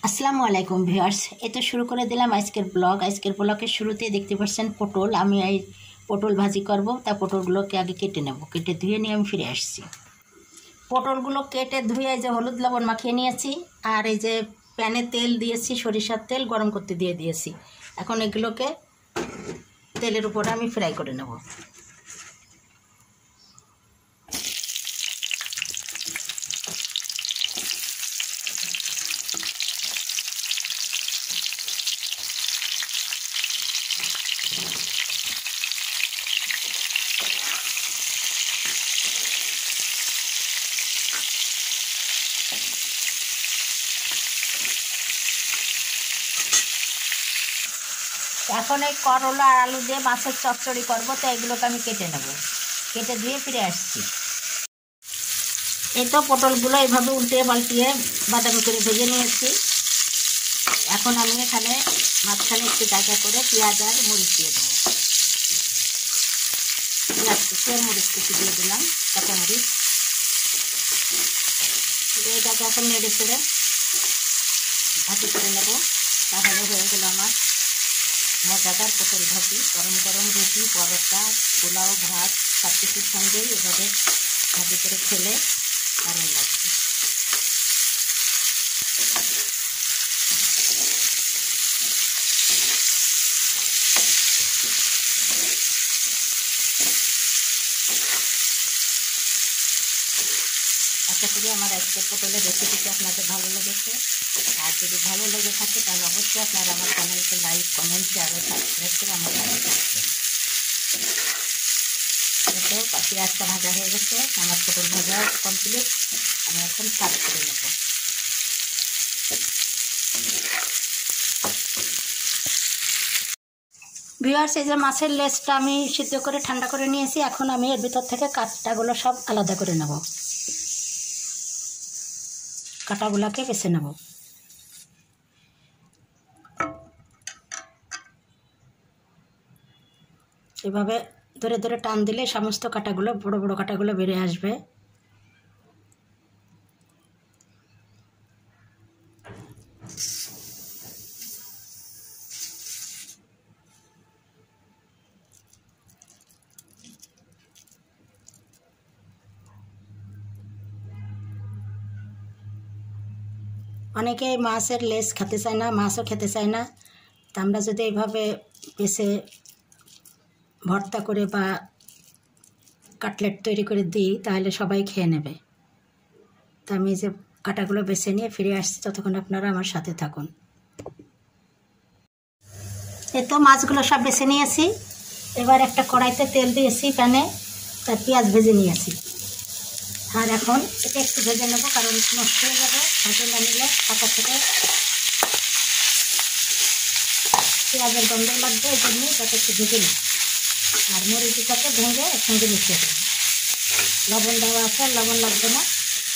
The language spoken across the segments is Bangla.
আসসালামু আলাইকুম ভিউয়ার্স, এই তো শুরু করে দিলাম আজকের ব্লগ। আজকের ব্লগের শুরুতেই দেখতে পাচ্ছেন পটল। আমি এই পটল ভাজি করব, তা পটলগুলোকে আগে কেটে নেব। কেটে ধুয়ে নিয়ে আমি ফিরে আসছি। পটলগুলো কেটে ধুয়ে এই যে হলুদ লবণ মাখিয়ে নিয়েছি, আর এই যে প্যানে তেল দিয়েছি, সরিষার তেল গরম করতে দিয়ে দিয়েছি। এখন এগুলোকে তেলের উপরে আমি ফ্রাই করে নেব। এখন এই করলা আর আলু দিয়ে মাছের চচ্চড়ি করবো, তো এগুলোকে আমি কেটে নেব। কেটে ধুয়ে ফিরে আসছি। এই তো পটলগুলো এইভাবে উল্টিয়ে পাল্টিয়ে বাদামি করে ভেজে নিয়েছি। এখন আমি এখানে মাঝখানে একটু জায়গা করে পেঁয়াজ আর মরিচ দিয়ে দেবো। পেঁয়াজ কুচি আর মরিচ কুচি দিয়ে দিলাম, কাঁচামরিচ। এটাকে এখন নেড়ে ছেড়ে ভাজি করে নেব। তাহলে হয়ে গেল আমার মজাদার পটল ভাজি। গরম গরম রুটি, পরোটা, পোলাও, ভাত সব কিছুর সঙ্গেই এভাবে ভাজি করে খেলে দারুণ লাগবে। আশা করি আমার আজকের পটলের রেসিপিটি আপনাদের ভালো লেগেছে। আর যদি ভালো লেগে থাকে তাহলে অবশ্যই আপনারা আমার চ্যানেলকে লাইক, কমেন্ট, শেয়ার ও সাবস্ক্রাইব করে আমার সাথে থাকবেন। তো পেঁয়াজটা ভাজা হয়ে গেছে, আমার পটল ভাজা কমপ্লিট। আমি এখন সার্ভ করে নেব। ভিউয়ার্স, এই যে মাছের লেজটা আমি সিদ্ধ করে ঠান্ডা করে নিয়েছি। এখন আমি এর ভিতর থেকে কাঁটাগুলো সব আলাদা করে নেব। কাঁটাগুলোকে বেছে নেব। এভাবে ধরে ধরে টান দিলে সমস্ত কাঁটাগুলো, বড় বড় কাঁটাগুলো বেরিয়ে আসবে। অনেকে মাছের লেজ খেতে চায় না, মাছও খেতে চায় না। তা আমরা যদি এইভাবে বেছে ভর্তা করে বা কাটলেট তৈরি করে দিই তাহলে সবাই খেয়ে নেবে। তা আমি যে কাঁটাগুলো বেছে নিয়ে ফিরে আসছি, ততক্ষণ আপনারা আমার সাথে থাকুন। এই তো মাছগুলো সব বেছে নিয়েছি। এবার একটা কড়াইতে তেল দিয়েছি প্যানে, তার পেঁয়াজ ভেজে নিয়েছি। আর এখন এটা একটু ভেজে নেবো, কারণ নষ্ট হয়ে যাবে ভাজে না নিলে। পাতা থেকে পেঁয়াজের গন্ধ লাগবে, এই জন্য এটাকে একটু ভেজে নিই। আর মরিচটাকে ভেঙে একসঙ্গে মিশিয়ে দেবো। লবণ দেওয়া আছে, আর লবণ লাগবে না।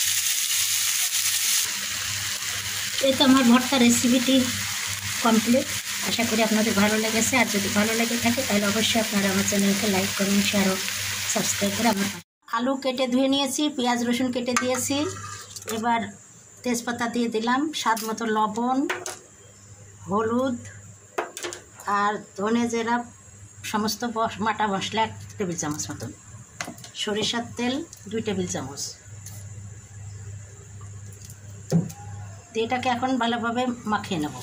এই তো আমার ভর্তা রেসিপিটি কমপ্লিট। আশা করি আপনাদের ভালো লেগেছে। আর যদি ভালো লেগে থাকে তাহলে অবশ্যই আপনারা আমার চ্যানেলকে লাইক, কমেন্ট, শেয়ার ও সাবস্ক্রাইব করে আমার। আলু কেটে ধুয়ে নিয়েছি, পেঁয়াজ রসুন কেটে দিয়েছি। এবার তেজপাতা দিয়ে দিলাম, স্বাদ মতো লবণ, হলুদ আর ধনে জিরা সমস্ত বাটা মশলা 1 টেবিল চামচ মতন, সরিষার তেল 2 টেবিল চামচ। এটাকে এখন ভালোভাবে মাখিয়ে নেব।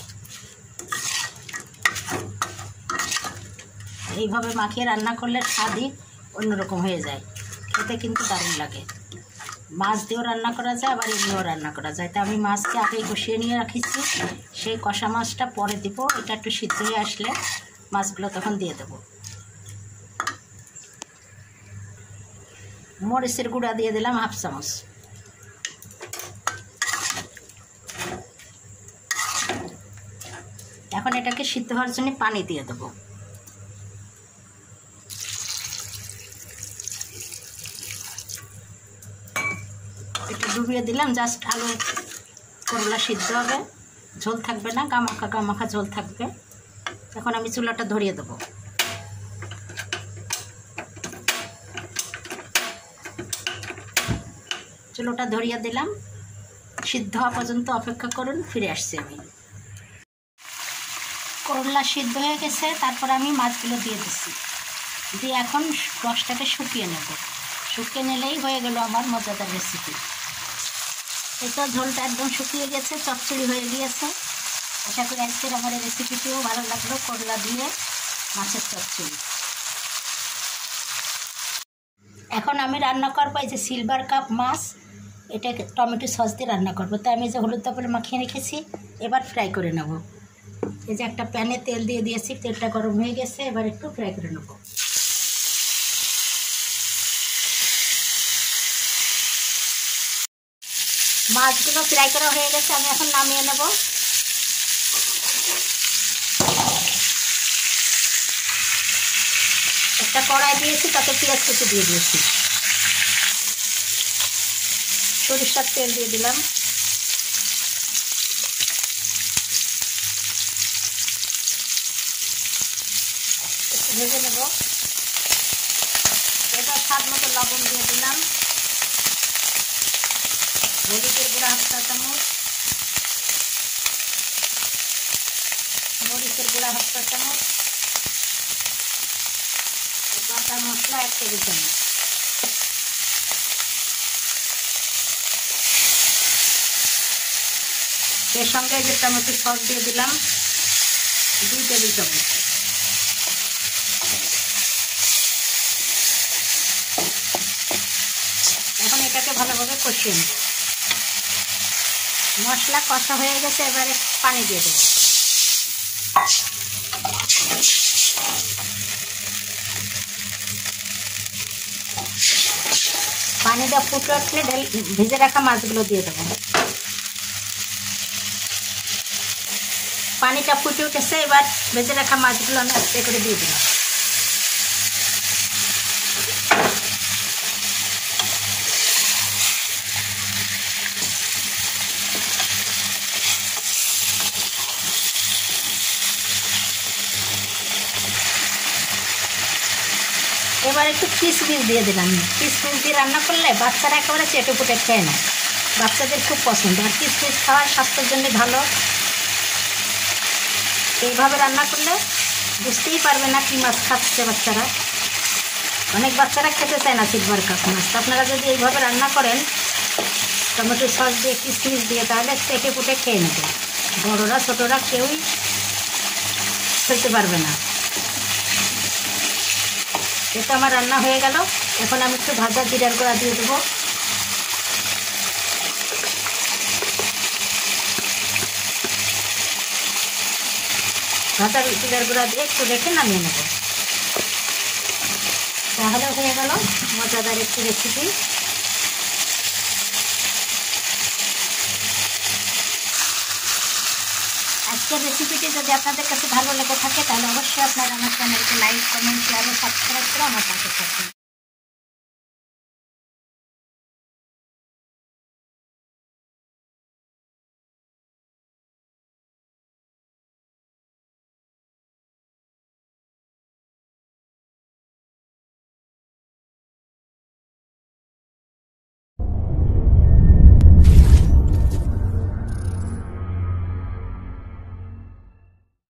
এইভাবে মাখিয়ে রান্না করলে স্বাদই অন্যরকম হয়ে যায়, খেতে কিন্তু দারুণ লাগে। মাছ দিয়েও রান্না করা যায়, আবার এমনিও রান্না করা যায়। তা আমি মাছকে আগেই কষিয়ে নিয়ে রাখিছি, সেই কষা মাছটা পরে দিব। এটা একটু সিদ্ধ হয়ে আসলে মাছগুলো তখন দিয়ে দেব। মরিচের গুঁড়া দিয়ে দিলাম 1/2 চামচ। এখন এটাকে সিদ্ধ হওয়ার জন্য পানি দিয়ে দেবো। একটু ডুবিয়ে দিলাম, জাস্ট আলু করলা সিদ্ধ হবে, ঝোল থাকবে না, গামাখা গামাখা ঝোল থাকবে। এখন আমি চুলাটা ধরিয়ে দেবো। চুলাটা ধরিয়ে দিলাম, সিদ্ধ হওয়া পর্যন্ত অপেক্ষা করুন, ফিরে আসছি আমি। করলা সিদ্ধ হয়ে গেছে, তারপর আমি মাছগুলো দিয়ে দিচ্ছি, দিয়ে এখন রসটাকে শুকিয়ে নেব। শুকিয়ে নিলেই হয়ে গেল আমার মজাদার রেসিপি। এটা ঝোলটা একদম শুকিয়ে গেছে, চচ্চড়ি হয়ে গিয়েছে। আশা করি আজকের আমার এই রেসিপিটিও ভালো লাগলো, করলা দিয়ে মাছের চচ্চড়ি। এখন আমি রান্না করবো এই যে সিলভার কাপ মাছ, এটা টমেটো সস দিয়ে রান্না করবো। তাই আমি যে হলুদ তারপরে মাখিয়ে রেখেছি, এবার ফ্রাই করে নেব। এই যে একটা প্যানে তেল দিয়ে দিয়েছি, তেলটা গরম হয়ে গেছে, এবার একটু ফ্রাই করে নেব। মাছগুলো ফ্রাই করা হয়ে গেছে, আমি এখন নামিয়ে নেব। একটা কড়াই দিয়েছি, তাতে পেঁয়াজ কুচি দিয়ে দিয়েছি, সরিষার তেল দিয়ে দিলাম, একটু ভেজে নেব। এবার স্বাদ মতো লবণ দিয়ে দিলাম, হলুদের গুঁড়া 1/2 চা চামচ, মরিচের গুঁড়া 1/2 চা চামচ, বাটা মশলা 1 টেবিল চামচ। এর সঙ্গে যে টমেটো সস দিয়ে দিলাম 2 টেবিল চামচ। এখন এটাকে ভালোভাবে কষিয়ে নেব। মশলা কষা হয়ে গেছে, এবারে পানি দিয়ে দেব। পানিটা ফুটে উঠলে ভেজে রাখা মাছগুলো দিয়ে দেবো। পানিটা ফুটে উঠেছে, এবার ভেজে রাখা মাছগুলো আমি আস্তে করে দিয়ে দিলাম। এবার একটু কিশমিশ দিয়ে দিলাম। কিশমিশ দিয়ে রান্না করলে বাচ্চারা একেবারে চেটে পুটে খেয়ে নেয়, বাচ্চাদের খুব পছন্দ। আর কিশমিশ খাওয়া স্বাস্থ্যের জন্য ভালো। এইভাবে রান্না করলে বুঝতেই পারবে না কি মাছ খাচ্ছে বাচ্চারা। অনেক বাচ্চারা খেতে চায় না সিলভার কাপ মাছ। তো আপনারা যদি এইভাবে রান্না করেন টমেটো সস দিয়ে, কিশমিশ দিয়ে, তাহলে চেটে পুটে খেয়ে নেবে। বড়োরা ছোটোরা কেউই খেতে পারবে না। এটা আমার রান্না হয়ে গেল। এখন আমি একটু ভাজা জিরার গুঁড়া দিয়ে দেবো। ভাজা জিরার গুঁড়া দিয়ে একটু রেখে নামিয়ে নেব। তাহলে হয়ে গেল মজাদার একটি রেসিপি। আজকের রেসিপিটি যদি আপনাদের কাছে ভালো লেগে থাকে, তাহলে অবশ্যই আপনারা আমার চ্যানেলকে লাইক, কমেন্ট, শেয়ার ও সাবস্ক্রাইব করে আমার পাশে থাকবেন।